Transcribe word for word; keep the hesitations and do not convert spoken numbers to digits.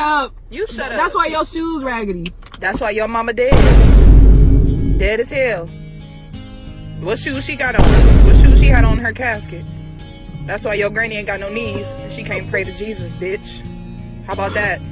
up. You shut up. That's why your shoes raggedy. That's why your mama dead. Dead as hell. What shoes she got on? What shoes she had on her casket? That's why your granny ain't got no knees and she can't pray to Jesus, bitch. How about that?